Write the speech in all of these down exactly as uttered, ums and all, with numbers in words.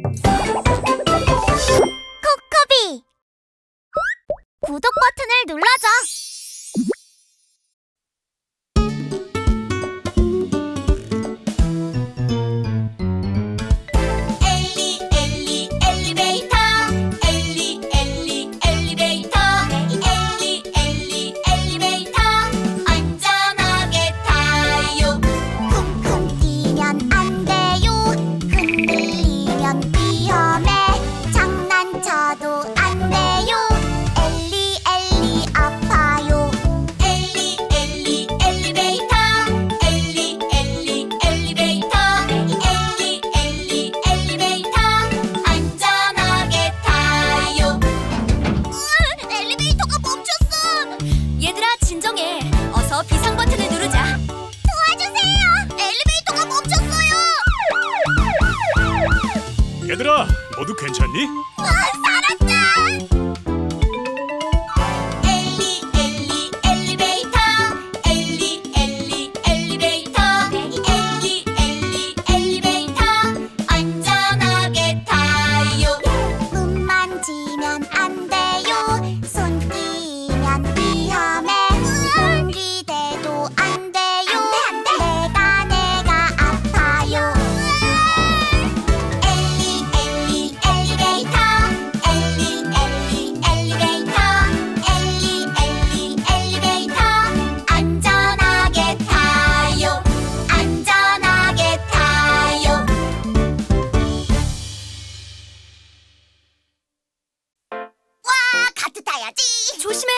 코코비! 구독 버튼을 눌러줘! 비상 버튼을 누르자. 도와주세요! 엘리베이터가 멈췄어요! 얘들아, 모두 괜찮니? 와, 살았다! 엘리, 엘리, 엘리베이터. 엘리, 엘리, 엘리베이터. 엘리, 엘리, 엘리베이터. 안전하게 타요. 눈 만지면 안 돼요. 손 끼면 위험해. 조심해!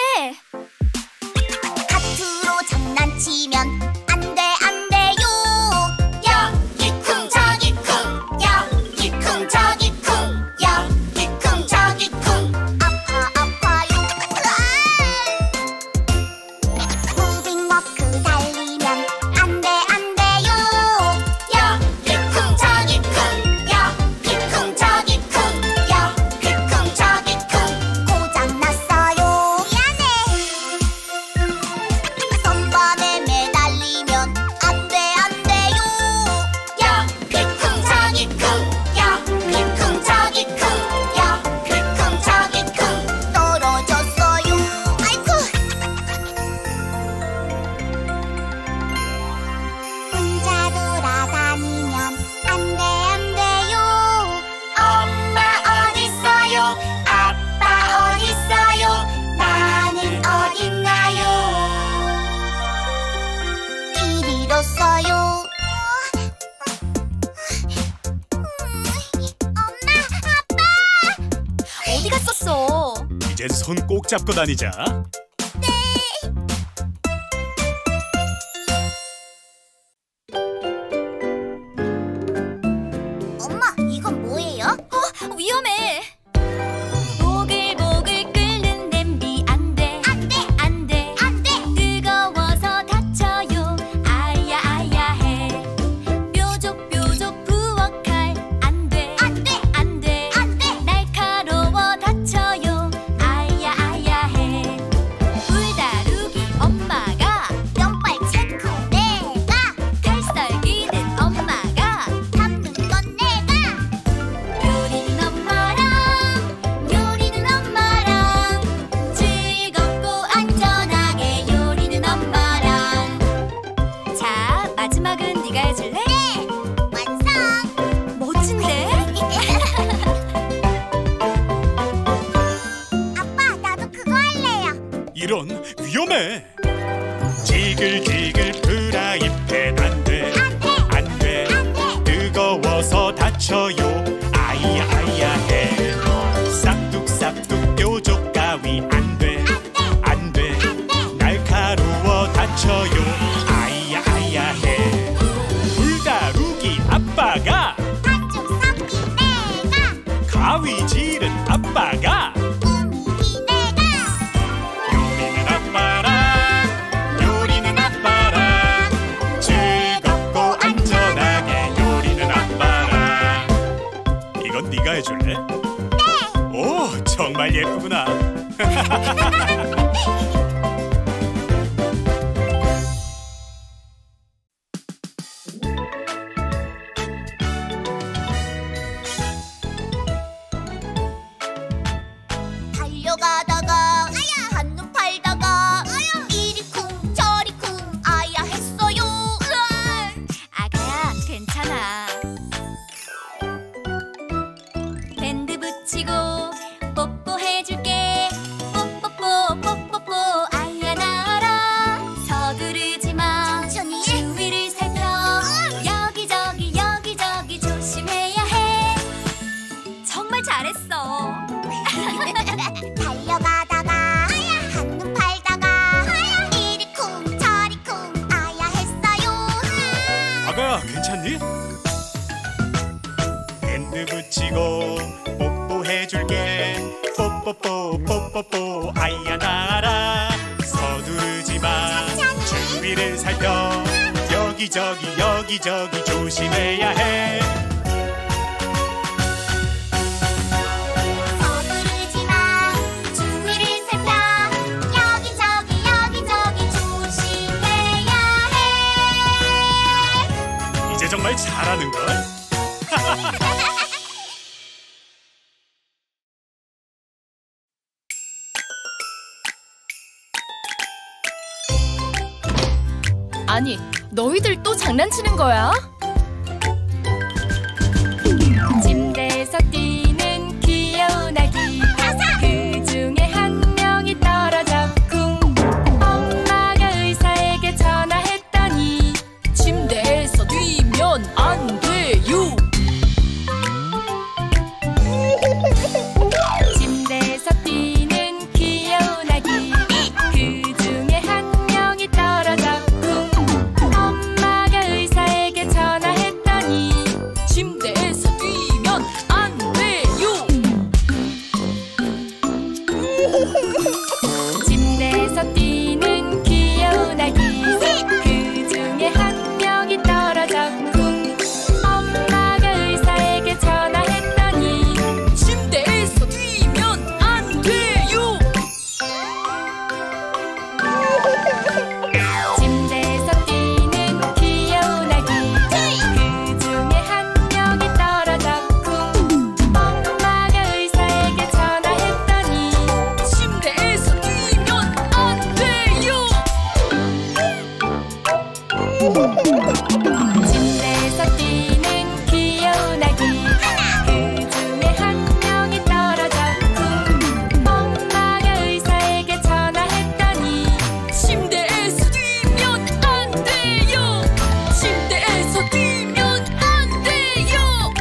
카트로 장난치면 안 돼, 안 돼요! 여기 쿵, 저기 쿵! 여기 쿵, 저기 쿵! 여기 쿵, 저기 쿵! 아파, 아파요! 무빙워크 달리면 안 돼, 안 돼요! 여기 쿵, 저기 쿵! 여기 쿵, 저기 쿵! 여기 쿵, 저기 쿵! 고장났어요! 선반에 매달리면 안 돼, 안 돼요. 여기 쿵, 저기 쿵. 여기 쿵, 저기 쿵. 여기 쿵, 저기 쿵. 떨어졌어요. 아이고. 혼자 돌아다니면 안 돼, 안 돼요. 엄마 어딨어요? 아빠 어딨어요? 나는 어딨나요? 길 잃었어요. 엄마, 아빠! 어디 갔었어? 이젠 손 꼭 잡고 다니자. 네. 엄마, 이건 뭐예요? 어, 위험해. 보글보글 끓는 냄비 안 돼. 안 돼. 안 돼. 안 돼. 뜨거워서 다쳐요. 아야 아야 해. 뾰족뾰족 부엌칼 안 돼. 안 돼. 안 돼. 안 돼. 날카로워 다쳐요. 아야 아야 해. 불다루기 엄마가 면발 체크 내가. 칼썰기는 엄마가 잡는 건 내가. 요리는 엄마랑 요리는 엄마랑 즐겁고 안전하게 요리는 엄마랑. 자, 마지막은 네가 해줄래? 네! 완성! 멋진데? 아빠, 나도 그거 할래요. 이런, 위험해. 지글지글 프라이팬 안 돼. 안 돼! 안 돼. 안 돼! 뜨거워서 다쳐요. 아이야 아이야 해. 싹둑싹둑 뾰족 가위 안 돼. 안 돼. 날카로워 다쳐요. 아이야 아이야 해. 불다루기 아빠가. 반죽 섞기 내가. 가위질은 아빠가. 꾸미기 내가. 요리는 아빠랑 요리는 아빠랑 즐겁고 안전하게 요리는 아빠랑. 이건 네가 해줄래? 네! 오, 정말 예쁘구나. 달려가다가 한눈 팔다가 이리 쿵 저리 쿵 아야 했어요. 아가야, 괜찮아. 밴드 붙이고 뽀뽀해줄게. 뽀뽀뽀 뽀뽀뽀 아야 나와라. 서두르지 마. 천천히. 주위를 살펴. 여기저기 여기저기 조심해야 해. 정말 잘했어. 달려가다가 한눈 팔다가 이리 쿵 저리 쿵 아야 했어요. 아가야, 괜찮니? 밴드 붙이고 뽀뽀해줄게. 뽀뽀뽀 뽀뽀뽀 아이야 나라. 서두르지 마. 주위를 살펴. 여기저기 여기저기 조심해야 해. 서두르지 마. 주위를 살펴. 여기저기 여기저기 조심해야 해. 이제 정말 잘하는걸? 아니, 너희들 또 장난치는 거야? 침대에서 뛰는 귀여운 아기. 그 중에 한 명이 떨어져 쿵. 엄마가 의사에게 전화했더니 침대에서 뛰면 안 돼요. 침대에서 뛰는 귀여운 아기. 그 중에 한 명이 떨어져 쿵. 엄마가 의사에게 전화했더니 침대에서 뛰면 안 돼요. 침대에서 뛰는 귀여운 아기. 그 중에 한 명이 떨어져 쿵. 엄마가 의사에게 전화했더니 침대에서 뛰면 안 돼요. 침대에서 뛰는 귀여운 아기. 그 중에 한 명이 떨어져 쿵. 엄마가 의사에게 전화했더니 침대에서 뛰면 안 돼요. 침대에서 뛰는 귀여운 아기. 그 중에 한 명이 떨어져 쿵. 엄마가 의사에게 전화했더니 침대에서 뛰면 안 돼요. 침대에서 뛰면 안 돼요.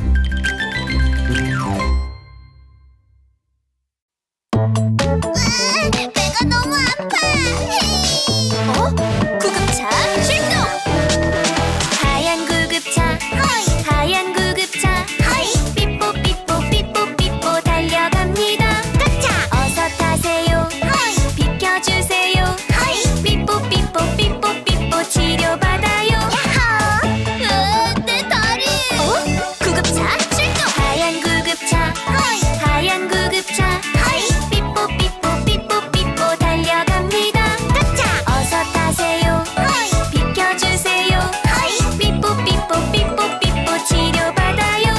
배가 너무 아파. 어? 구급차 출동! 하얀 구급차, 하얀 구급차, 삐뽀 삐뽀 삐뽀 삐뽀 달려갑니다. 어서 타세요, 비켜주세요. 삐뽀 삐뽀 삐뽀 삐뽀 치료받아요. 으, 내 다리. 어? 구급차 출동! 하얀 구급차, 하얀 구급차, 삐뽀 삐뽀 삐뽀 삐뽀 달려갑니다. 어서 타세요, 비켜주세요. 삐뽀 삐뽀 삐뽀 삐뽀 치료받아요.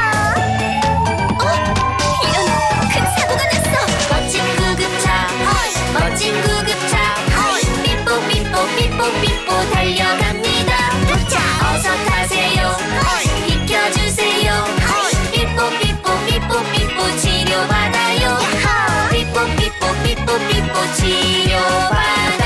어? 이런, 큰 사고가 났어. 멋진 구급차, 멋진 구급차, 삐뽀 삐뽀 삐뽀 삐뽀 달려갑니다. 어서 타세요, 비켜주세요. 삐뽀 삐뽀 삐뽀 삐뽀 치료받아요. 삐뽀 삐뽀 삐뽀 삐뽀 치료받아요.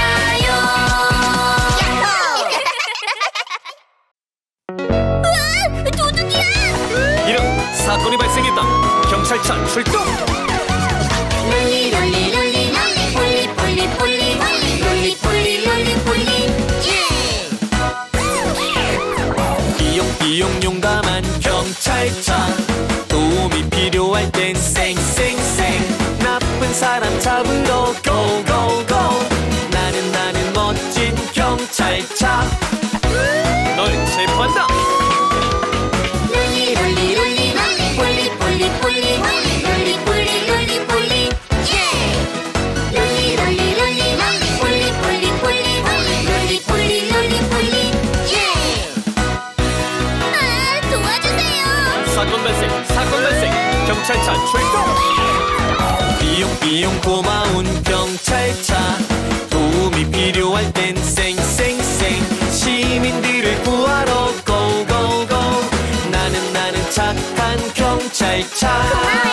우와, 도둑이야. 이런 사건이 발생했다. 경찰차 출동. 롤리 롤리 롤리 롤리 폴리 폴리 폴리 롤리 폴리 롤리 폴리. 이용 이용 용감한 경찰차. 도움이 필요할 땐 쌩쌩쌩. 나쁜 사람 잡으러 고고고. 나는 나는 멋진 경찰차. 널 체포한다. 롤리 롤리 롤리 폴리 폴리 폴리 롤리 폴리 롤리 폴리. 롤리 롤리 롤리 폴리 폴리 폴리 롤리 폴리 롤리 폴리. 아, 도와주세요. 사건 발생 사건 발생. 경찰차 출동. 삐용삐용 고마운 경찰차 도움이 필요할 땐 쌩쌩쌩 시민들을 구하러 고고고 나는 나는 착한 경찰차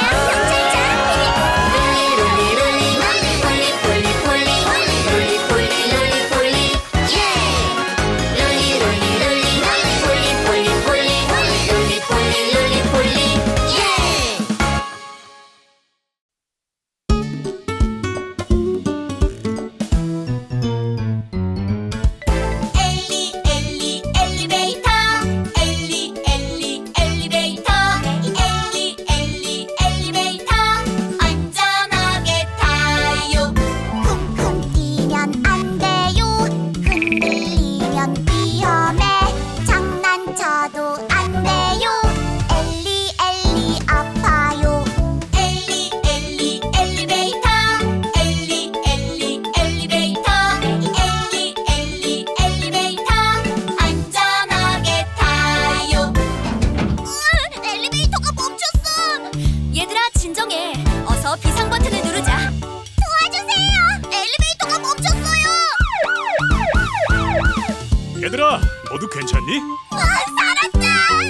얘들아, 모두 괜찮니? 와, 살았다!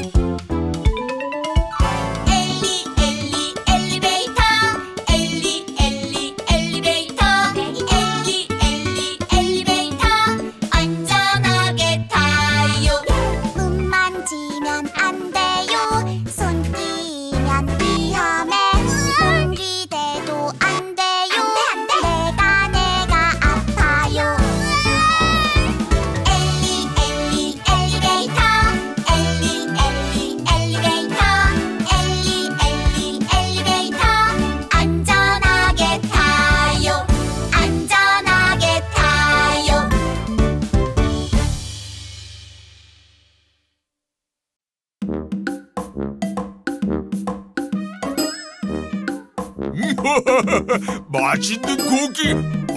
엘리 엘리 엘리베이터 엘리 엘리 엘리베이터 엘리 엘리 엘리베이터 안전하게 타요. 문 만지면 안 돼요. 손 끼면 위험해. 몸기대도 안 돼요. 내가 내가 아파요. 맛있는 고기.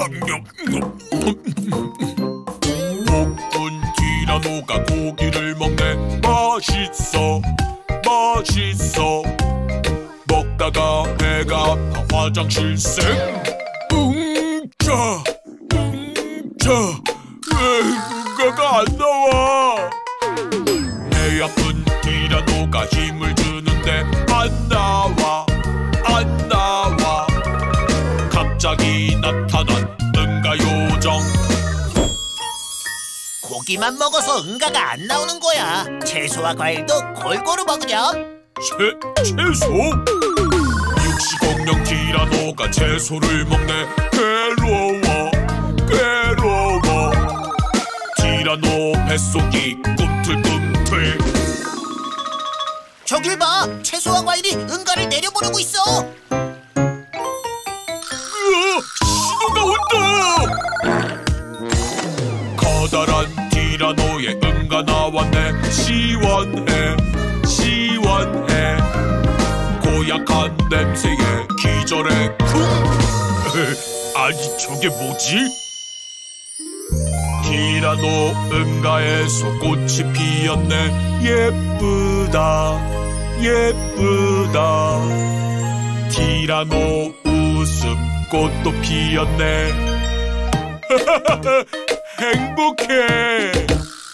복분 티라노가 고기를 먹네. 맛있어 맛있어. 먹다가 배가 아파 화장실 쌩. 응자 응자. 왜 응가가 안 나와. 배 아픈 티라노가 힘을 주는데 안 나와 안 나와. 갑자기 나타난 응가 요정. 고기만 먹어서 응가가 안 나오는 거야. 채소와 과일도 골고루 먹으렴. 채, 채소? 육식공룡 티라노가 채소를 먹네. 괴로워 괴로워. 티라노 뱃속이 꿈틀꿈틀. 저길 봐, 채소와 과일이 응가를 내려보내고 있어. 신호가 온다. 커다란 티라노의 응가 나왔네. 시원해 시원해. 고약한 냄새에 기절해. 아니 저게 뭐지? 티라노 응가에서 꽃이 피었네. 예쁘다 예쁘다. 티라노 웃음 꽃도 피었네. 행복해.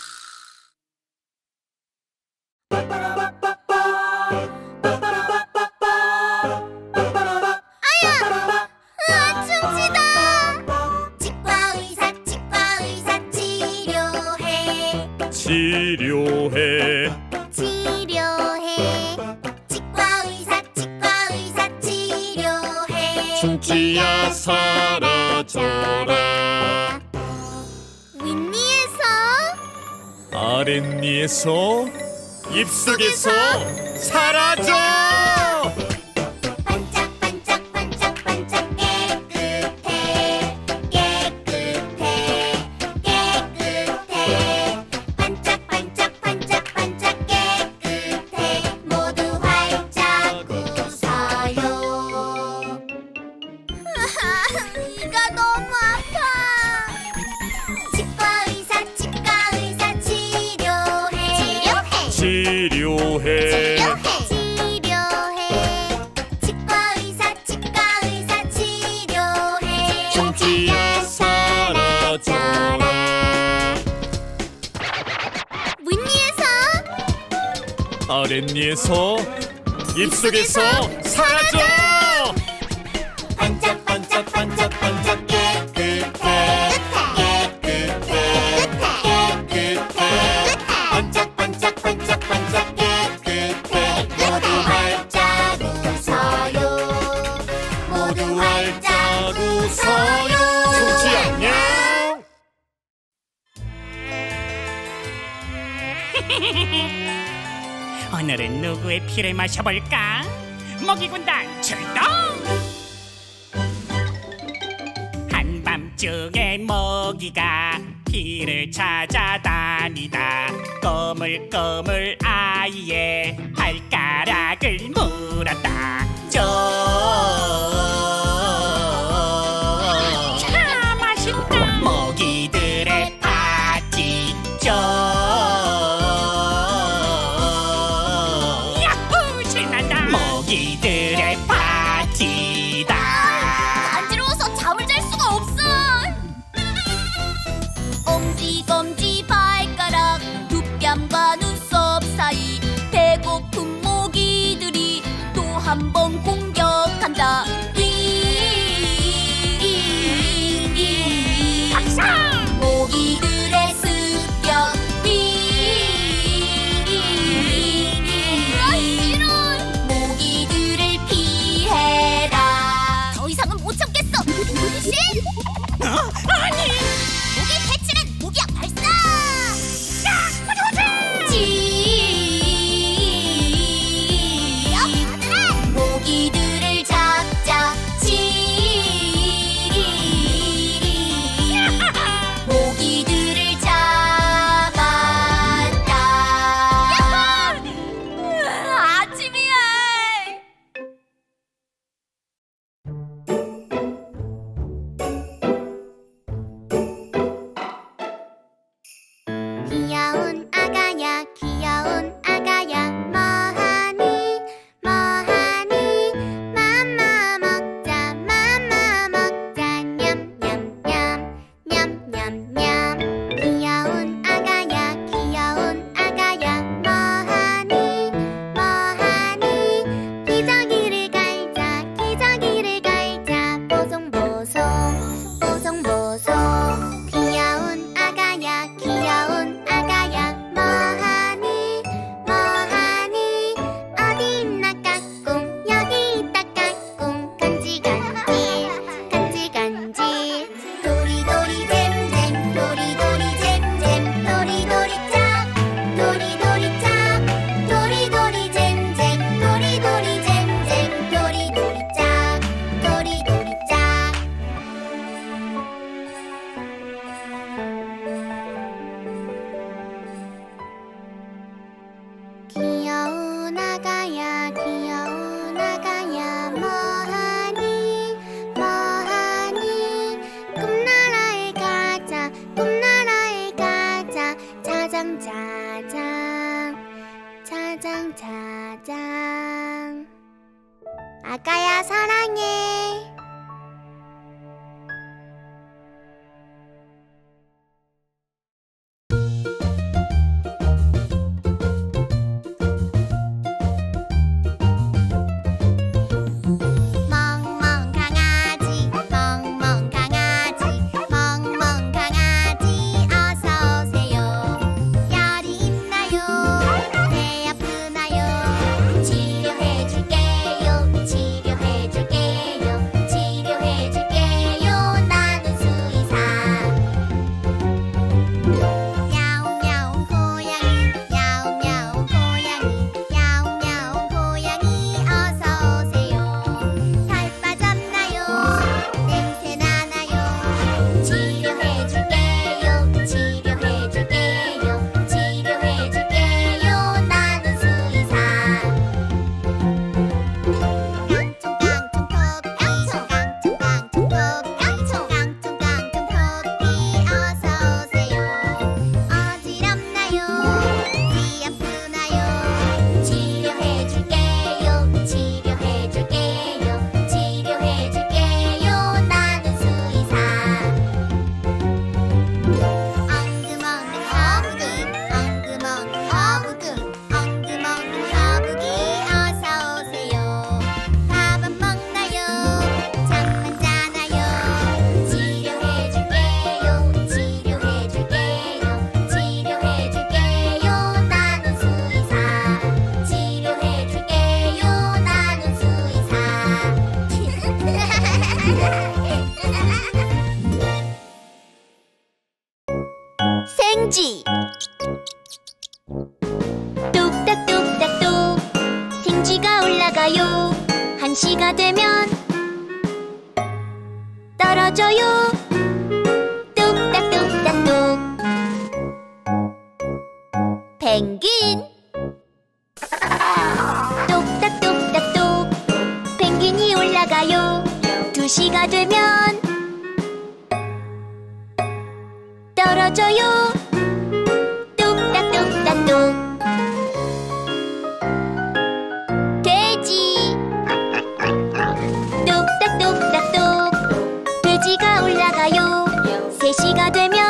으아, 충치다. 치과 의사 치과 의사 치료해 치료해 치료해. 치과 의사 치과 의사 치료해. 충치야 사라져라. 윗니에서 아랫니에서 입속에서 사라져. 반짝반짝 반짝반짝 깨끗해 깨끗해 깨끗해. 반짝반짝 반짝반짝 깨끗해. 모두 활짝 웃어요. 이가 너무 아파. 치과 의사 치과 의사 치료해 치료해 치료해 치료해 아랫니에서 입속에서 사라져. 반짝반짝 반짝반짝 깨끗해 깨끗해 깨끗해 반짝반짝 반짝반짝 깨끗해 모두 활짝 웃어요 모두 활짝 웃어요 송치 안녕. 오늘은 누구의 피를 마셔볼까? 먹이군단 출동! 한밤중에 먹이가 피를 찾아다니다 꼬물꼬물 아이의 발가락을 물었다. 좀 차 맛있다. 먹이들의 파티 좀 먹이들의 파티다. 간지러워서 잠을 잘 수가 없어. 엄지검지 발가락 두 뺨과 눈썹 사이 배고픈 모기들이 또 한 번 공격한다. 박사! 모기들의 습격 모기들을 피해라. 더 이상은 못 참겠어. 문신! 어? 아니! 모기 퇴치는 모기약 발사! 야! 보자 보자! 지 모기들을 잡자. 지 모기들을 잡았다. 아침이야. 귀여운 아가야 귀여운 아가야 뭐하니 뭐하니 맘마 먹자 맘마 먹자 냠냠냠 냠냠냠 귀여운 아가야 귀여운 아가야 뭐하니 뭐하니 기저귀를 갈자 기저귀를 갈자 보송보송 보송보송 귀여운 아가야 귀여운 아가야 뭐하니 뭐하니 어디 있나 까꿍 여기 있다 까꿍 간질간질 간질간질 도리도리 잼잼 도리도리 잼잼 도리도리 짝 도리도리 짝 도리도리 잼잼 도리도리 잼잼 도리도리 짝 도리도리 짝 귀여운 아가야 귀여운 아가야 뭐하니 뭐하니 꿈나라에 가자 꿈나라에 가자 짜장 짜장 짜장 짜장 아가야 사랑해. 멍멍 강아지 멍멍 강아지 멍멍 강아지 어서 오세요. 열이 있나요? 배 아프나요? 치료해줄게요 치료해줄게요 올라가요. 한 시가 되면 떨어져요. 뚝딱뚝딱뚝. 펭귄. 똑딱똑딱똑. 펭귄이 올라가요. 두 시가 되면 떨어져요. 뚝딱뚝딱뚝. 돼지. 똑딱똑딱똑. 돼지가 올라가요. 세 시가 되면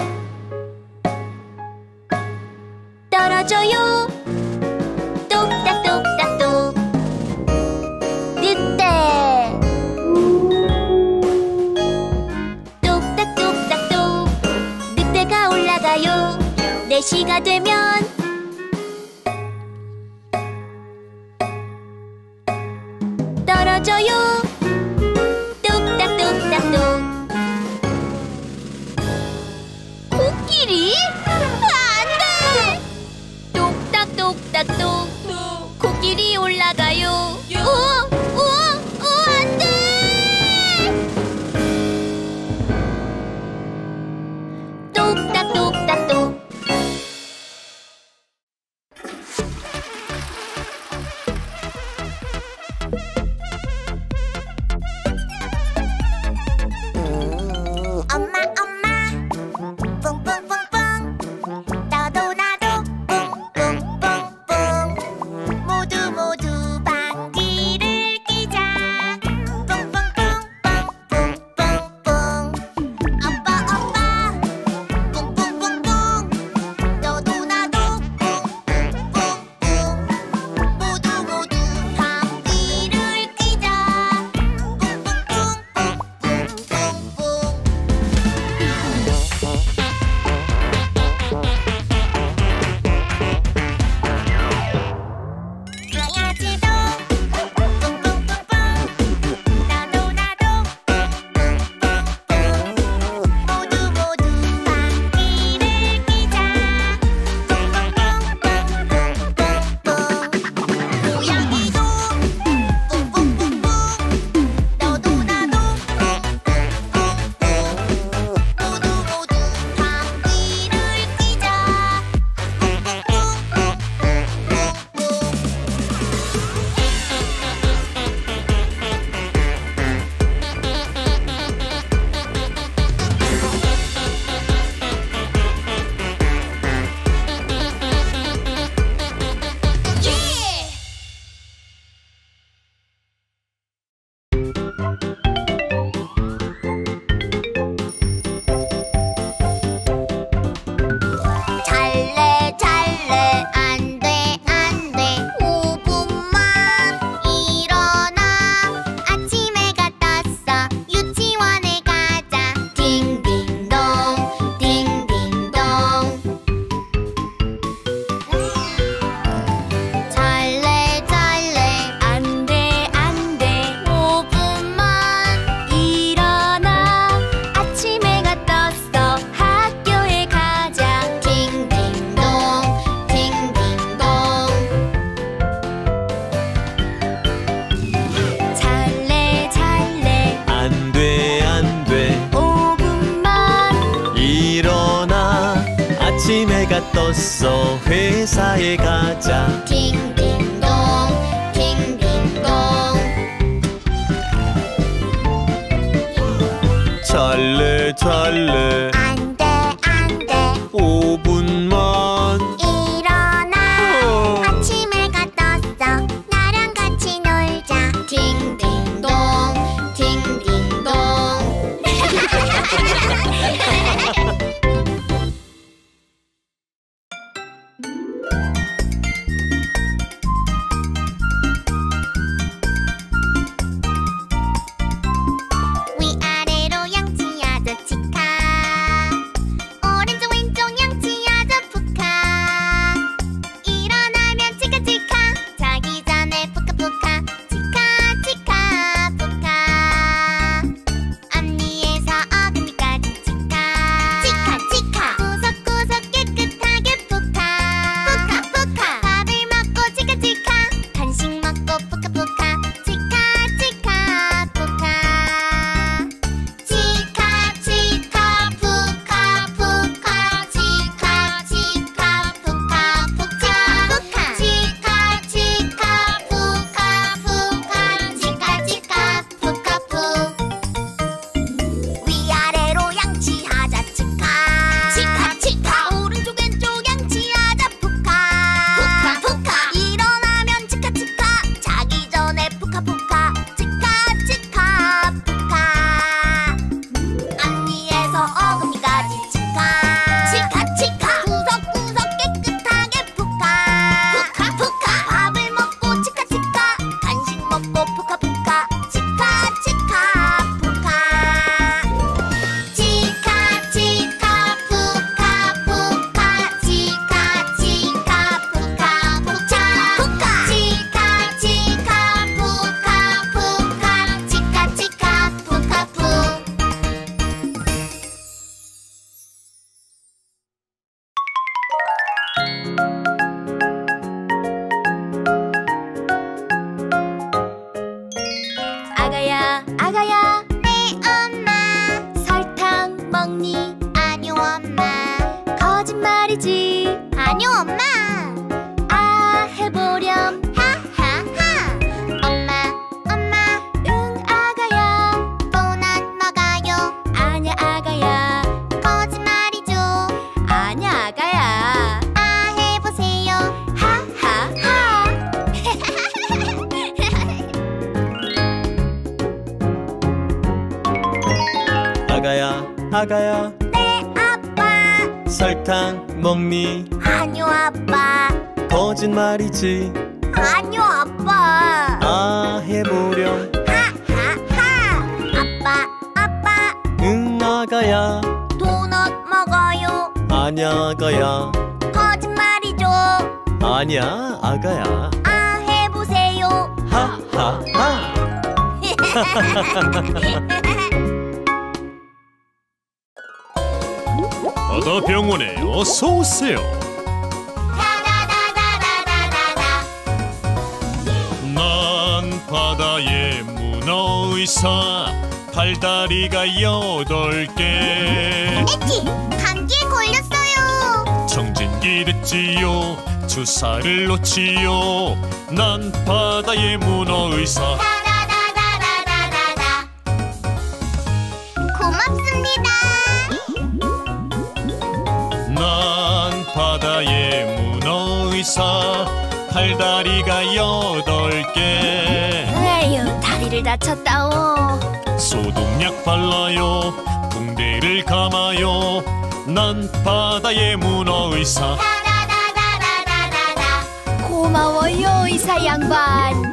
떨어져요. 똑딱똑딱똑. 늑대. 똑딱똑딱똑. 늑대가 올라가요. 네 시가 되면 떨어져요. 똑딱똑딱똑. 코끼리? 안돼! 똑딱똑딱똑. 코끼리 올라가요. 우와! 우와! 우와! 안돼! 똑딱똑딱똑. 엄마 엄마 뿡뿡뿡뿡 너도 나도 뿡뿡뿡뿡 모두 모두 방귀를 뀌자 뿡뿡뿡뿡뿡뿡뿡 아빠 아빠 뿡뿡뿡뿡 너도 나도 뿡뿡뿡뿡 모두 모두 방귀를 뀌자 강아지도 뿡뿡뿡뿡 나도 나도 뿡뿡뿡뿡 모두 모두 방귀를 뀌자 뿡뿡뿡뿡뿡뿡 고양이도 뿡뿡뿡뿡 너도 나도 뿡뿡뿡뿡 모두 모두 방귀를 뀌자 잘래 잘래 안돼 안돼 오 분만 일어나 아침 해가 떴어 유치원에 가자 딩딩동 딩딩동 잘래 잘래 안돼 안돼 오 분만 일어나 아침 해가 떴어 학교에 가자 딩딩동 딩딩동 잘래 잘래 안돼 안돼 오 분만 일어나 아침 해가 떴어 회사에 가자 딩딩동 딩딩동 잘래 잘래 안돼 안돼 오 분만 일어나 아침 해가 떴어 나랑 같이 놀자 딩딩동 딩딩동 위아래로 양치 아저씨카 말이지. 아니요, 엄마. 아 해보렴. 하하하. 엄마, 엄마. 응 아가야. 돈 안 먹어요. 아냐 아가야. 거짓말이죠. 아냐 아가야. 아, 해보세요. 하하하. 아가야 아가야 네, 아빠. 설탕 먹니? 아니요, 아빠. 거짓말이지. 아니요, 아빠. 아 해보렴. 하하하. 아빠, 아빠. 응 아가야 도넛 먹어요. 아냐 아가야 거짓말이죠. 아니야 아가야 아, 해보세요. 하하하. 바다병원에 어서 오세요. 다다다다다다다다. 난 바다의 문어의사, 팔다리가 여덟 개. 에찌, 감기에 걸렸어요. 청진기 됐지요, 주사를 놓지요. 난 바다의 문어의사. 다다다다다다다다. 고맙습니다. 난 바다의 문어의사, 팔다리가 여덟 개. 에휴 다리를 다쳤다오. 소독약 발라요, 붕대를 감아요. 난 바다의 문어의사. 다다다다다다다다. 고마워요 의사 양반.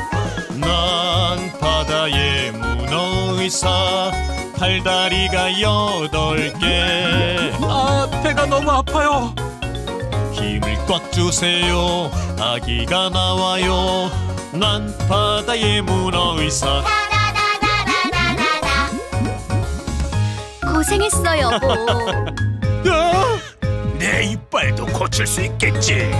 난 바다의 문어의사, 팔다리가 여덟 개. 아, 배가 너무 아파요. 힘을 꽉 주세요, 아기가 나와요. 난 바다의 문어의사. 다다다다다다다다. 고생했어 여보. 아, 내 이빨도 고칠 수 있겠지.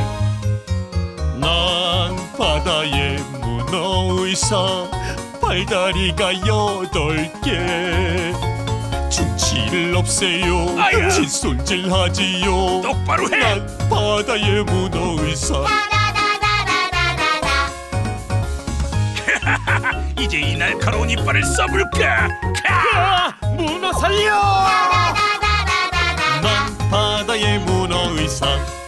난 바다의 문어의사, 팔다리가 여덟 개. 충치를 없애요, 아야. 칫솔질하지요. 똑바로 해. 난 바다의 문어의사. 다다다다다다다다. 이제 이 날카로운 이빨을 써볼까? 아, 문어 살려! 다다다다다다다. 난 바다의 문어의사.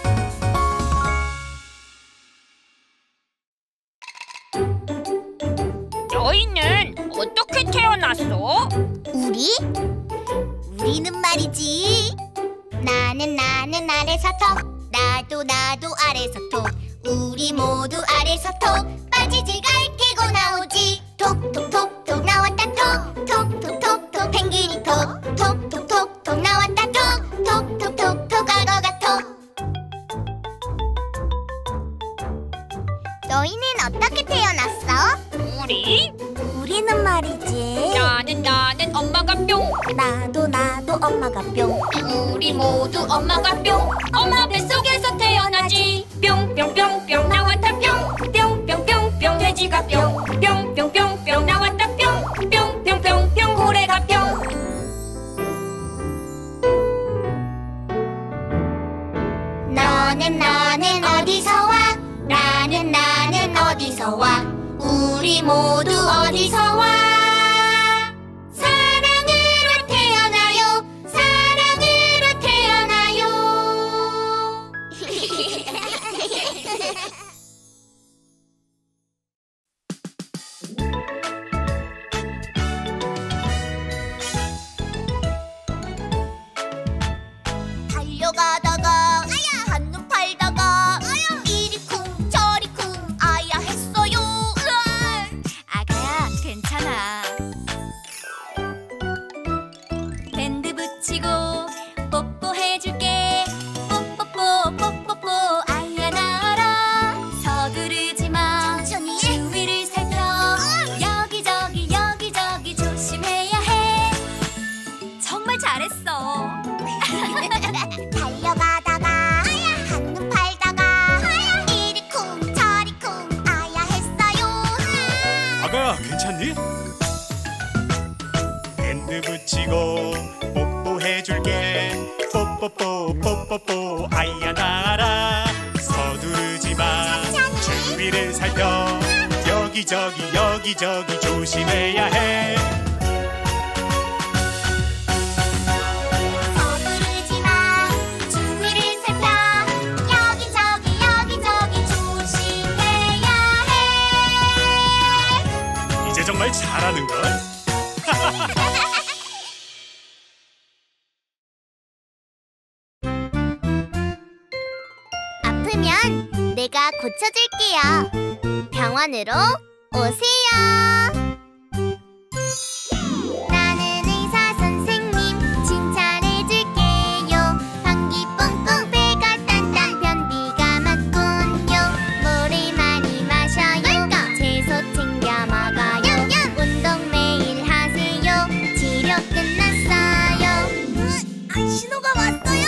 너희는 어떻게 태어났어? 우리? 우리는 말이지. 나는 나는 아래서 톡, 나도 나도 아래서 톡, 우리 모두 아래서 톡, 빠지지 갈캐고 나오지. 톡톡톡톡 나왔다 톡, 톡톡톡톡 펭귄이 톡, 톡톡톡톡 나왔다 톡, 톡톡톡톡 악어가 톡. 너희는 어떻게 태어났어? 우리? 우리는 말이지. 나는 나는 엄마가 뿅, 나도 나도 엄마가 뿅, 우리 모두 엄마가 뿅. 엄마 뱃속에서 태어나지. 뿅뿅뿅뿅 나왔다 뿅, 뿅뿅뿅뿅 돼지가 뿅, 뿅뿅뿅뿅 나왔다 뿅, 뿅뿅뿅뿅 고래가 뿅. 너는 너는 어디서 와? 나는 나는 어디서 와? 우리 모두 어디서 와? 사랑으로 태어나요, 사랑으로 태어나요. 달려가다가 한눈 팔다가 이리 쿵 저리 쿵 아야 했어요. 아가야 괜찮아. 밴드 붙이고 뽀뽀해줄게. 뽀뽀뽀 뽀뽀뽀 아야 나와라. 서두르지마 천천히. 주위를 살펴. 여기저기 여기저기 조심해야 해. 정말 잘했어. 달려가다가 한눈 팔다가 이리 쿵 저리 쿵 아야 했어요. 아가, 괜찮니? 밴드 붙이고 뽀뽀해줄게. 뽀뽀 뽀뽀뽀 뽀뽀뽀 아이야 나라 서두르지마 주위를 살펴 여기저기 여기저기 조심해야 해 서두르지마 주위를 살펴 여기저기 여기저기 조심해야 해. 이제 정말 잘하는걸? 아프면 내가 고쳐줄게요. 병원으로 오세요. 나는 의사 선생님 칭찬해줄게요. 방귀 뿡뿡 배가 단단 변비가 맞군요. 물을 많이 마셔요. 채소 챙겨 먹어요. 운동 매일 하세요. 치료 끝났어요. 아, 신호가 왔어요.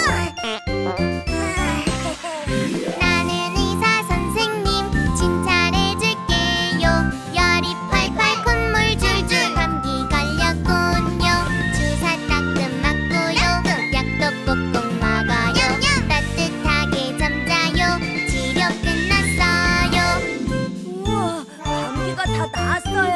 나는 의사 선생님 칭찬해줄게요. 열이 팔팔 콧물 줄줄 감기 걸렸군요. 주사 따끔 맞고요. 약도 꼭꼭 먹어요. 따뜻하게 잠자요. 치료 끝났어요. 우와, 감기가 다 나았어요.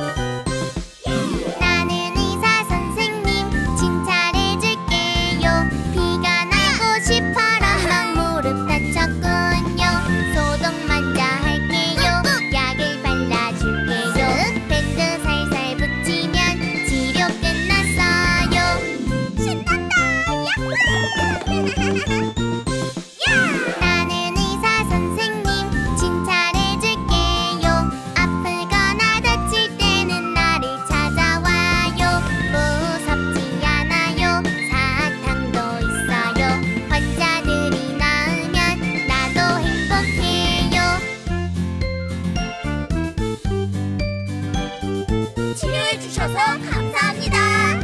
나는 의사 선생님 칭찬해줄게요. 피가 나고 싶어라면 무릎 다쳤군요. 소독 먼저 할게요. 약을 발라줄게요. 밴드 살살 붙이면 치료 끝났어요. 신난다! 나는 의사 선생님 칭찬해줄게요. 아프거나 다칠 때는 나를 찾아와요. 무섭지 않아요. 사탕도 있어요. 환자들이 나으면 나도 행복해요. 치료해주셔서 감사합니다.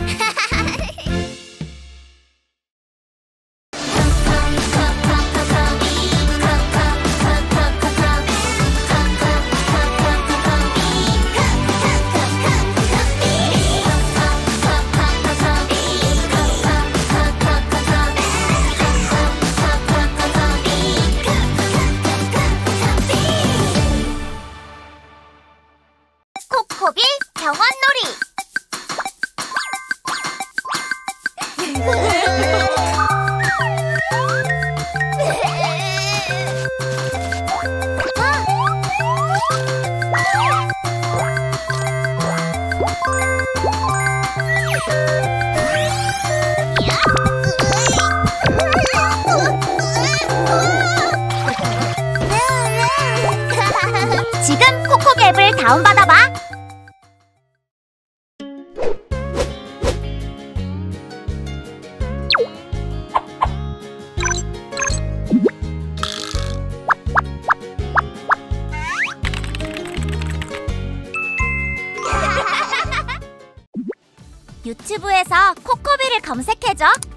코코빌 병원놀이. 지금 코코비 앱을 다운받아봐. 유튜브에서 코코비를 검색해줘.